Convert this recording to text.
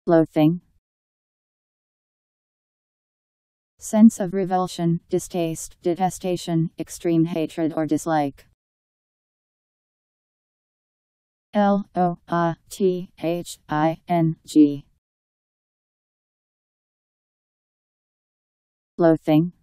Loathing. Sense of revulsion, distaste, detestation, extreme hatred or dislike. Loathing.